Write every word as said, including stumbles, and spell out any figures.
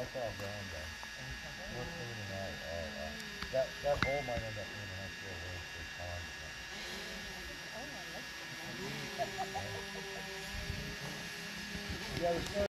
that's all gone though. We're cleaning out all, uh, that, that hole might end up being a nice little little pond. Oh, I like Yeah, we started